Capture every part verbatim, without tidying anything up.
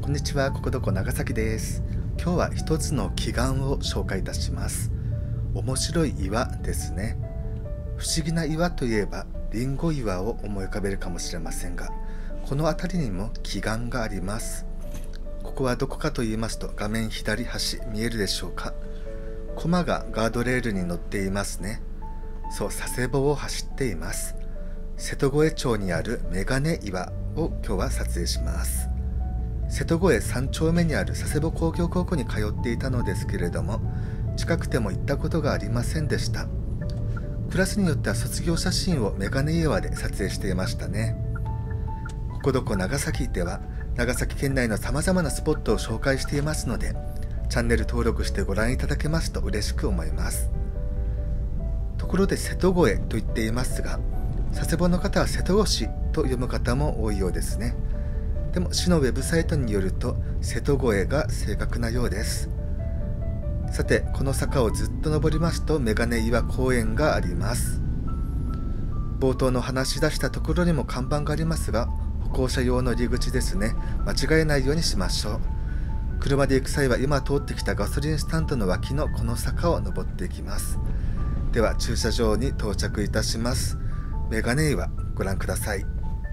こんにちは、ここどこ長崎です。今日は一つの奇岩を紹介いたします。面白い岩ですね。不思議な岩といえばリンゴ岩を思い浮かべるかもしれませんが、この辺りにも奇岩があります。ここはどこかと言いますと、画面左端見えるでしょうか。駒がガードレールに乗っていますね。そう、佐世保を走っています。瀬戸越町にあるメガネ岩を今日は撮影します。瀬戸越さん丁目にある佐世保工業高校に通っていたのですけれども、近くても行ったことがありませんでした。クラスによっては卒業写真をメガネ岩で撮影していましたね。ここどこ長崎では長崎県内のさまざまなスポットを紹介していますので、チャンネル登録してご覧いただけますと嬉しく思います。ところで瀬戸越と言っていますが、佐世保の方は瀬戸越と読む方も多いようですね。でも市のウェブサイトによると瀬戸越が正確なようです。さて、この坂をずっと登りますとメガネ岩公園があります。冒頭の話し出したところにも看板がありますが、歩行者用の入り口ですね。間違えないようにしましょう。車で行く際は今通ってきたガソリンスタンドの脇のこの坂を登っていきます。では駐車場に到着いたします。メガネ岩ご覧ください。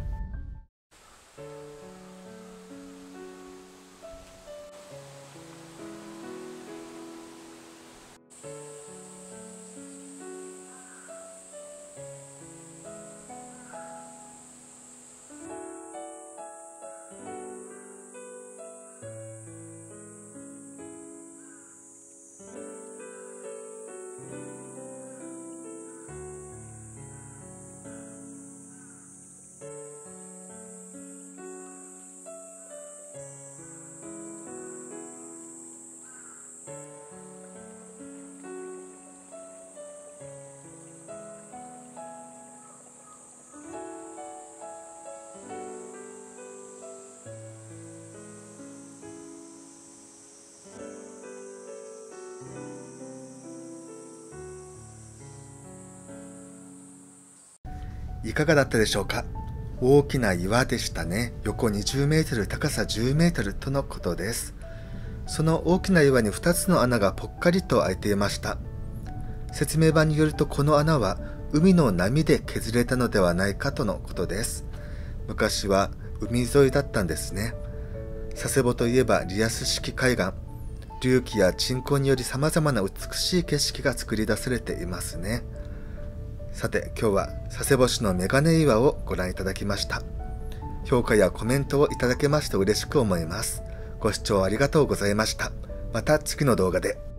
いかがだったでしょうか。大きな岩でしたね。横にじゅうメートル、高さじゅうメートルとのことです。その大きな岩にふたつの穴がぽっかりと開いていました。説明板によると、この穴は海の波で削れたのではないかとのことです。昔は海沿いだったんですね。佐世保といえばリアス式海岸、隆起や沈降により様々な美しい景色が作り出されていますね。さて、今日は佐世保市のメガネ岩をご覧いただきました。評価やコメントをいただけますと嬉しく思います。ご視聴ありがとうございました。また次の動画で。